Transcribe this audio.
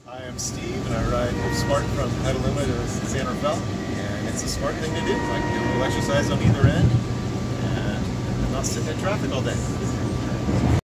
Hi, I'm Steve, and I ride Smart from Petaluma to San Rafael, and it's a smart thing to do. I can get a little exercise on either end, and I'm not sitting in traffic all day.